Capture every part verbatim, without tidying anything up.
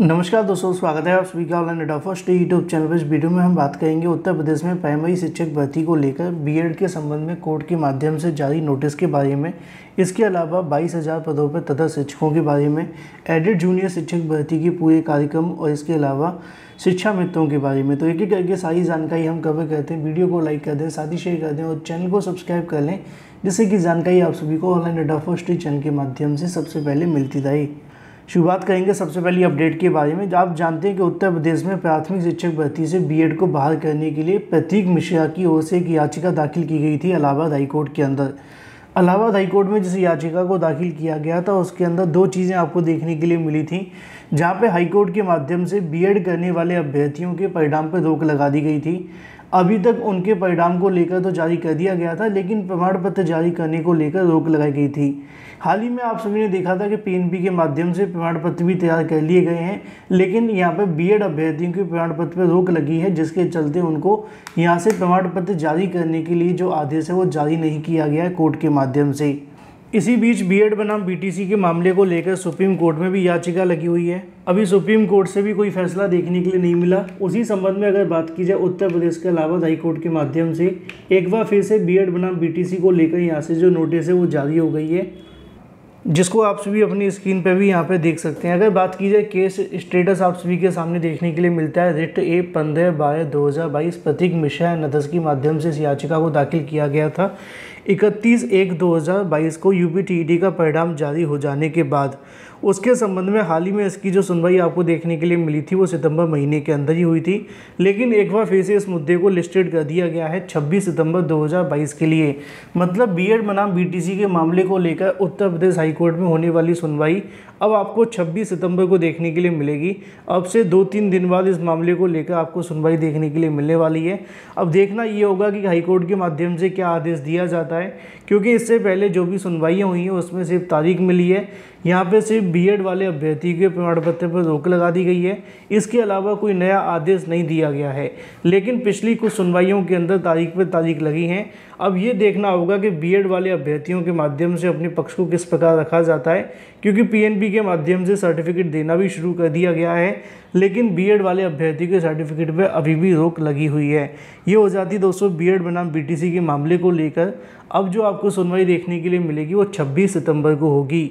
नमस्कार दोस्तों, स्वागत है आप सभी का online data first YouTube channel पर। इस वीडियो में हम बात करेंगे उत्तर प्रदेश में प्राइमरी शिक्षक भर्ती को लेकर बीएड के संबंध में कोर्ट के माध्यम से जारी नोटिस के बारे में। इसके अलावा बाईस हज़ार पदों पर तथा शिक्षकों के बारे में, एडेड जूनियर शिक्षक भर्ती के पूरे कार्यक्रम और इसके अलावा शिक्षा मित्रों के बारे में। तो एक एक करके सारी जानकारी हम कवर करते हैं। वीडियो को लाइक कर दें, साथ ही शेयर कर दें और चैनल को सब्सक्राइब कर लें, जिससे कि जानकारी आप सभी को ऑनलाइन डेटा फर्स्ट चैनल के माध्यम से सबसे पहले मिलती रहे। शुरुआत करेंगे सबसे पहले अपडेट के बारे में। आप जानते हैं कि उत्तर प्रदेश में प्राथमिक शिक्षक भर्ती से बीएड को बहाल करने के लिए प्रतीक मिश्रा की ओर से एक याचिका दाखिल की गई थी इलाहाबाद हाईकोर्ट के अंदर। इलाहाबाद हाईकोर्ट में जिस याचिका को दाखिल किया गया था उसके अंदर दो चीज़ें आपको देखने के लिए मिली थी, जहां पे हाईकोर्ट के माध्यम से बीएड करने वाले अभ्यर्थियों के परिणाम पर रोक लगा दी गई थी। अभी तक उनके परिणाम को लेकर तो जारी कर दिया गया था, लेकिन प्रमाण पत्र जारी करने को लेकर रोक लगाई गई थी। हाल ही में आप सभी ने देखा था कि पीएनबी के माध्यम से प्रमाण पत्र भी तैयार कर लिए गए हैं, लेकिन यहाँ पर बीएड अभ्यर्थियों के प्रमाण पत्र पर रोक लगी है, जिसके चलते उनको यहाँ से प्रमाण पत्र जारी करने के लिए जो आदेश है वो जारी नहीं किया गया है कोर्ट के माध्यम से। इसी बीच बीएड बनाम बीटीसी के मामले को लेकर सुप्रीम कोर्ट में भी याचिका लगी हुई है। अभी सुप्रीम कोर्ट से भी कोई फैसला देखने के लिए नहीं मिला। उसी संबंध में अगर बात की जाए, उत्तर प्रदेश के इलाहाबाद हाईकोर्ट के माध्यम से एक बार फिर से बीएड बनाम बीटीसी को लेकर यहाँ से जो नोटिस है वो जारी हो गई है, जिसको आप सभी अपनी स्क्रीन पर भी यहाँ पे देख सकते हैं। अगर बात की जाए केस स्टेटस, आप सभी के सामने देखने के लिए मिलता है। रिट ए पंद्रह बारह दो हज़ार बाईस प्रतीक मिश्रा नदस की माध्यम से इस याचिका को दाखिल किया गया था। इकतीस एक दो हज़ार बाईस को यूपीटीईटी का परिणाम जारी हो जाने के बाद उसके संबंध में हाल ही में इसकी जो सुनवाई आपको देखने के लिए मिली थी वो सितंबर महीने के अंदर ही हुई थी, लेकिन एक बार फिर से इस मुद्दे को लिस्टेड कर दिया गया है छब्बीस सितंबर दो हज़ार बाईस के लिए। मतलब बीएड बनाम बीटीसी के मामले को लेकर उत्तर प्रदेश हाईकोर्ट में होने वाली सुनवाई अब आपको छब्बीस सितंबर को देखने के लिए मिलेगी। अब से दो तीन दिन बाद इस मामले को लेकर आपको सुनवाई देखने के लिए मिलने वाली है। अब देखना ये होगा कि हाईकोर्ट के माध्यम से क्या आदेश दिया जाता है, क्योंकि इससे पहले जो भी सुनवाइयाँ हुई हैं उसमें सिर्फ तारीख मिली है। यहाँ पे सिर्फ बीएड वाले अभ्यर्थी के प्रमाण पत्र पर रोक लगा दी गई है। इसके अलावा कोई नया आदेश नहीं दिया गया है, लेकिन पिछली कुछ सुनवाइयों के अंदर तारीख पर तारीख लगी हैं। अब ये देखना होगा कि बीएड वाले अभ्यर्थियों के माध्यम से अपने पक्ष को किस प्रकार रखा जाता है, क्योंकि पीएनबी के माध्यम से सर्टिफिकेट देना भी शुरू कर दिया गया है, लेकिन बीएड वाले अभ्यर्थी के सर्टिफिकेट पर अभी भी रोक लगी हुई है। ये हो जाती दोस्तों बीएड बनाम बीटीसी के मामले को लेकर। अब जो आपको सुनवाई देखने के लिए मिलेगी वो छब्बीस सितंबर को होगी।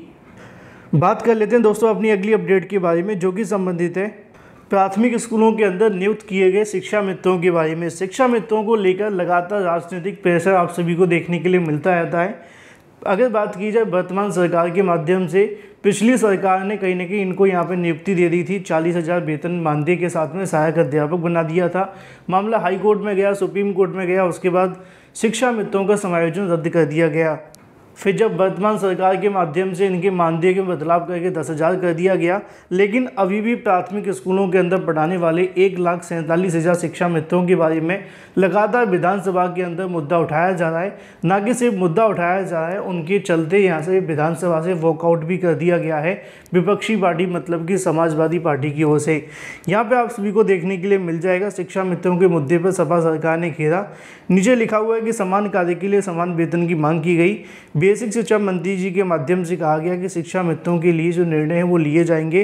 बात कर लेते हैं दोस्तों अपनी अगली अपडेट के बारे में, जो कि संबंधित है प्राथमिक स्कूलों के अंदर नियुक्त किए गए शिक्षा मित्रों के बारे में। शिक्षा मित्रों को लेकर लगातार राजनीतिक प्रेशर आप सभी को देखने के लिए मिलता रहता है। अगर बात की जाए वर्तमान सरकार के माध्यम से, पिछली सरकार ने कहीं ना कहीं इनको यहाँ पे नियुक्ति दे दी थी, चालीस हज़ार वेतन मानदेय के साथ में सहायक अध्यापक बना दिया था। मामला हाई कोर्ट में गया, सुप्रीम कोर्ट में गया, उसके बाद शिक्षा मित्रों का समायोजन रद्द कर दिया गया। फिर जब वर्तमान सरकार के माध्यम से इनके मानदेय में बदलाव करके दस हज़ार कर दिया गया, लेकिन अभी भी प्राथमिक स्कूलों के अंदर पढ़ाने वाले एक लाख सैंतालीस हज़ार शिक्षा मित्रों के बारे में लगातार विधानसभा के अंदर मुद्दा उठाया जा रहा है। ना कि सिर्फ मुद्दा उठाया जा रहा है, उनके चलते यहाँ से विधानसभा से वॉकआउट भी कर दिया गया है विपक्षी पार्टी, मतलब कि समाजवादी पार्टी की ओर से। यहाँ पर आप सभी को देखने के लिए मिल जाएगा शिक्षा मित्रों के मुद्दे पर सपा सरकार ने घेरा। नीचे लिखा हुआ है कि समान कार्य के लिए समान वेतन की मांग की गई। बेसिक शिक्षा मंत्री जी के माध्यम से कहा गया कि शिक्षा मित्रों के लिए जो निर्णय है वो लिए जाएंगे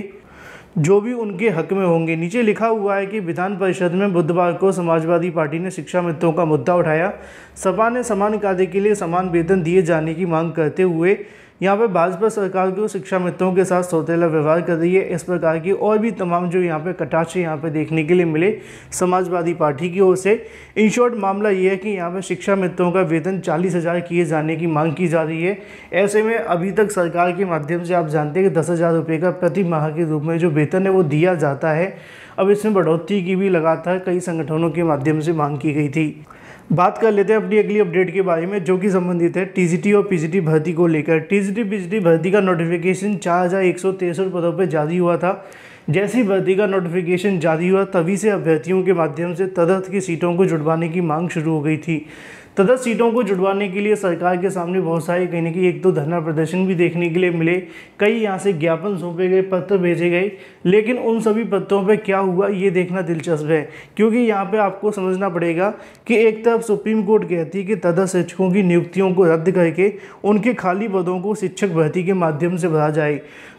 जो भी उनके हक में होंगे। नीचे लिखा हुआ है कि विधान परिषद में बुधवार को समाजवादी पार्टी ने शिक्षा मित्रों का मुद्दा उठाया। सपा ने समान कार्य के लिए समान वेतन दिए जाने की मांग करते हुए यहाँ पे भाजपा सरकार को शिक्षा मित्रों के साथ सौतेला व्यवहार कर रही है। इस प्रकार की और भी तमाम जो यहाँ पे कटाक्ष यहाँ पे देखने के लिए मिले समाजवादी पार्टी की ओर से। इन शॉर्ट मामला ये है कि यहाँ पे शिक्षा मित्रों का वेतन चालीस हज़ार किए जाने की मांग की जा रही है। ऐसे में अभी तक सरकार के माध्यम से आप जानते हैं कि दस हज़ार रुपये का प्रति माह के रूप में जो वेतन है वो दिया जाता है। अब इसमें बढ़ोतरी की भी लगातार कई संगठनों के माध्यम से मांग की गई थी। बात कर लेते हैं अपनी अगली अपडेट के बारे में, जो कि संबंधित है टीजीटी और पीजीटी भर्ती को लेकर। टीजीटी पीजीटी भर्ती का नोटिफिकेशन चार हज़ार एक सौ तिरसठ पदों पर जारी हुआ था। जैसी भर्ती का नोटिफिकेशन जारी हुआ तभी से अभ्यर्थियों के माध्यम से तदर्थ की सीटों को जुड़वाने की मांग शुरू हो गई थी। तदर्थ सीटों को जुड़वाने के लिए सरकार के सामने बहुत सारे कहीं ना कहीं एक दो धरना प्रदर्शन भी देखने के लिए मिले। कई यहाँ से ज्ञापन सौंपे गए, पत्र भेजे गए, लेकिन उन सभी पत्रों पे क्या हुआ ये देखना दिलचस्प है, क्योंकि यहाँ पे आपको समझना पड़ेगा कि एक तरफ सुप्रीम कोर्ट कहती है कि तदर्थ शिक्षकों की नियुक्तियों को रद्द करके उनके खाली पदों को शिक्षक भर्ती के माध्यम से भरा जाए।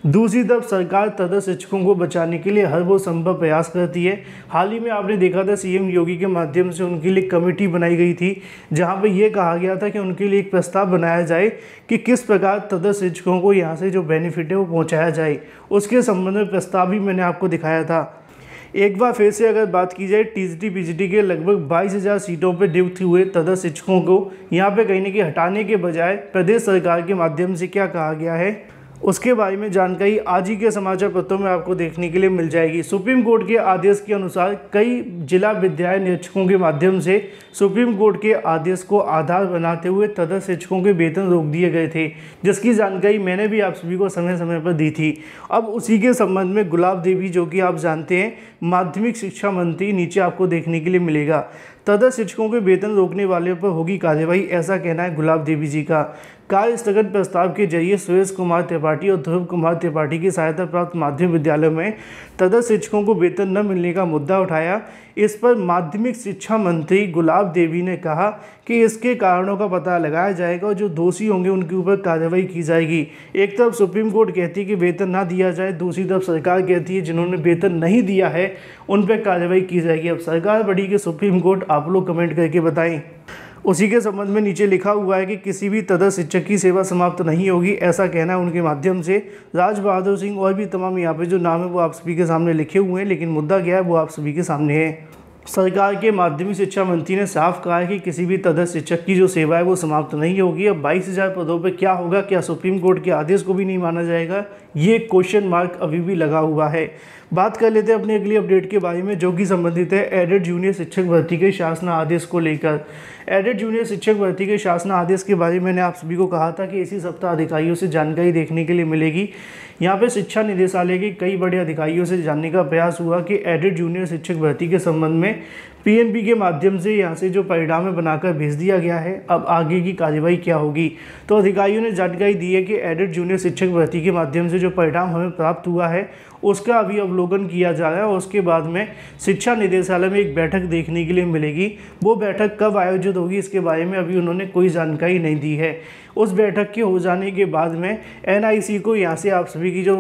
दूसरी तरफ सरकार तटस्थ शिक्षकों को बचाने के लिए हर वो संभव प्रयास करती है। हाल ही में आपने देखा था सीएम योगी के माध्यम से उनके लिए कमेटी बनाई गई थी, जहां पे ये कहा गया था कि उनके लिए एक प्रस्ताव बनाया जाए कि किस प्रकार तटस्थ शिक्षकों को यहां से जो बेनिफिट है वो पहुंचाया जाए। उसके संबंध में प्रस्ताव भी मैंने आपको दिखाया था। एक बार फिर से अगर बात की जाए टीजीटी पीजीटी के लगभग बाईस हज़ार सीटों पर नियुक्त हुए तटस्थ शिक्षकों को यहाँ पे कहीं ना कहीं हटाने के बजाय प्रदेश सरकार के माध्यम से क्या कहा गया है, उसके बारे में जानकारी आज ही के समाचार पत्रों में आपको देखने के लिए मिल जाएगी। सुप्रीम कोर्ट के आदेश के अनुसार कई जिला विद्यालय निरीक्षकों के माध्यम से सुप्रीम कोर्ट के आदेश को आधार बनाते हुए तटस्थ शिक्षकों के वेतन रोक दिए गए थे, जिसकी जानकारी मैंने भी आप सभी को समय समय पर दी थी। अब उसी के संबंध में गुलाब देवी, जो कि आप जानते हैं माध्यमिक शिक्षा मंत्री, नीचे आपको देखने के लिए मिलेगा। तटस्थ शिक्षकों के वेतन रोकने वाले पर होगी कार्रवाई, ऐसा कहना है गुलाब देवी जी का। कार्य स्थगन प्रस्ताव के जरिए सुरेश कुमार त्रिपाठी और ध्रुव कुमार त्रिपाठी की सहायता प्राप्त माध्यमिक विद्यालयों में तटस्थ शिक्षकों को वेतन न मिलने का मुद्दा उठाया। इस पर माध्यमिक शिक्षा मंत्री गुलाब देवी ने कहा कि इसके कारणों का पता लगाया जाएगा और जो दोषी होंगे उनके ऊपर कार्रवाई की जाएगी। एक तरफ सुप्रीम कोर्ट कहती है कि वेतन ना दिया जाए, दूसरी तरफ सरकार कहती है जिन्होंने वेतन नहीं दिया है उन पर कार्रवाई की जाएगी। अब सरकार बड़ी कि सुप्रीम कोर्ट, आप लोग कमेंट करके बताएं। उसी के संबंध में नीचे लिखा हुआ है कि किसी भी तटस्थ शिक्षक की सेवा समाप्त नहीं होगी, ऐसा कहना है उनके माध्यम से। राज बहादुर सिंह और भी तमाम यहाँ पे जो नाम है वो आप सभी के सामने लिखे हुए हैं, लेकिन मुद्दा क्या है वो आप सभी के सामने है। सरकार के माध्यमिक शिक्षा मंत्री ने साफ कहा है कि किसी भी तटस्थ शिक्षक की जो सेवा है वो समाप्त नहीं होगी। अब बाईस हज़ार पदों पर क्या होगा, क्या सुप्रीम कोर्ट के आदेश को भी नहीं माना जाएगा, ये क्वेश्चन मार्क अभी भी लगा हुआ है। बात कर लेते हैं अपने अगली अपडेट के बारे में, जो कि संबंधित है एडेड जूनियर शिक्षक भर्ती के शासन आदेश को लेकर। एडेड जूनियर शिक्षक भर्ती के शासन आदेश के बारे में मैंने आप सभी को कहा था कि इसी सप्ताह अधिकारियों से जानकारी देखने के लिए मिलेगी। यहाँ पे शिक्षा निदेशालय के कई बड़े अधिकारियों से जानने का प्रयास हुआ कि एडेड जूनियर शिक्षक भर्ती के संबंध में पीएनबी के माध्यम से यहाँ से जो परिणाम बनाकर भेज दिया गया है, अब आगे की कार्रवाई क्या होगी। तो अधिकारियों ने जानकारी दी है कि एडेड जूनियर शिक्षक भर्ती के माध्यम से जो परिणाम हमें प्राप्त हुआ है उसका अभी अवलोकन किया जा रहा है और उसके बाद में शिक्षा निदेशालय में एक बैठक देखने के लिए मिलेगी। वो बैठक कब आयोजित होगी इसके बारे में अभी उन्होंने कोई जानकारी नहीं दी है। उस बैठक के हो जाने के बाद में एनआईसी को यहाँ से आप सभी की जो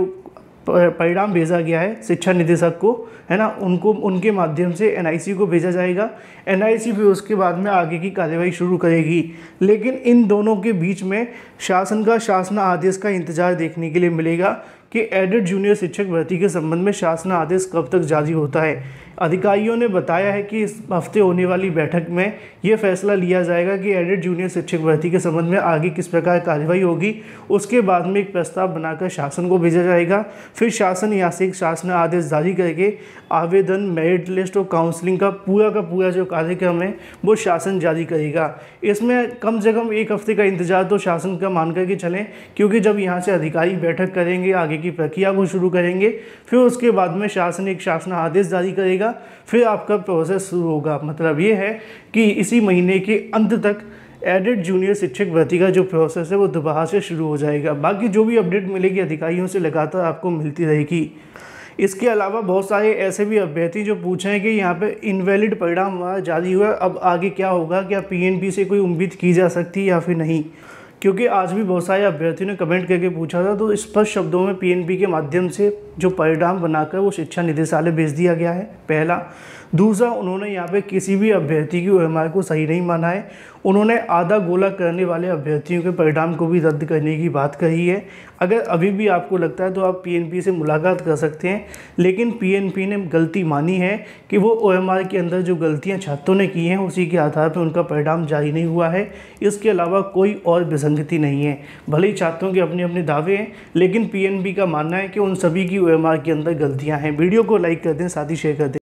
परिणाम भेजा गया है शिक्षा निदेशक को, है ना, उनको उनके माध्यम से एनआईसी को भेजा जाएगा। एनआईसी फिर उसके बाद में आगे की कार्रवाई शुरू करेगी। लेकिन इन दोनों के बीच में शासन का शासन आदेश का इंतजार देखने के लिए मिलेगा कि एडेड जूनियर शिक्षक भर्ती के संबंध में शासन आदेश कब तक जारी होता है। अधिकारियों ने बताया है कि इस हफ्ते होने वाली बैठक में ये फैसला लिया जाएगा कि एडेड जूनियर शिक्षक भर्ती के संबंध में आगे किस प्रकार कार्रवाई होगी। उसके बाद में एक प्रस्ताव बनाकर शासन को भेजा जाएगा। फिर शासन यहाँ से एक शासन आदेश जारी करके आवेदन, मेरिट लिस्ट और काउंसलिंग का पूरा का पूरा जो कार्यक्रम है वो शासन जारी करेगा। इसमें कम से कम एक हफ्ते का इंतजार तो शासन का मान करके चलें, क्योंकि जब यहाँ से अधिकारी बैठक करेंगे, आगे की प्रक्रिया को शुरू करेंगे, फिर उसके बाद में शासन एक शासन आदेश जारी करेगा, फिर आपका प्रोसेस शुरू होगा। मतलब ये है कि इसी महीने के अंत तक एडेड जूनियर शिक्षक भर्ती का जो प्रोसेस है वो दोबारा से शुरू हो जाएगा। बाकी जो भी अपडेट मिलेगी अधिकारियों से लगातार आपको मिलती रहेगी। इसके अलावा बहुत सारे ऐसे भी अभ्यर्थी जो पूछे हैं कि यहाँ पे इनवैलिड परिणाम हमारा जारी हुआ, अब आगे क्या होगा, क्या पीएनबी से कोई उम्मीद की जा सकती है या फिर नहीं। क्योंकि आज भी बहुत सारे अभ्यर्थियों ने कमेंट करके पूछा था, तो स्पष्ट शब्दों में पीएनबी के माध्यम से जो परिणाम बनाकर वो शिक्षा निदेशालय भेज दिया गया है, पहला। दूसरा, उन्होंने यहाँ पे किसी भी अभ्यर्थी की ओएमआर को सही नहीं माना है। उन्होंने आधा गोला करने वाले अभ्यर्थियों के परिणाम को भी रद्द करने की बात कही है। अगर अभी भी आपको लगता है तो आप पीएनबी से मुलाकात कर सकते हैं, लेकिन पीएनबी ने गलती मानी है कि वो ओएमआर के अंदर जो गलतियां छात्रों ने की हैं उसी के आधार पर उनका परिणाम जारी नहीं हुआ है। इसके अलावा कोई और विसंगति नहीं है। भले ही छात्रों के अपने अपने दावे हैं, लेकिन पीएनबी का मानना है कि उन सभी की ओएमआर के अंदर गलतियाँ हैं। वीडियो को लाइक कर दें, साथ ही शेयर कर दें।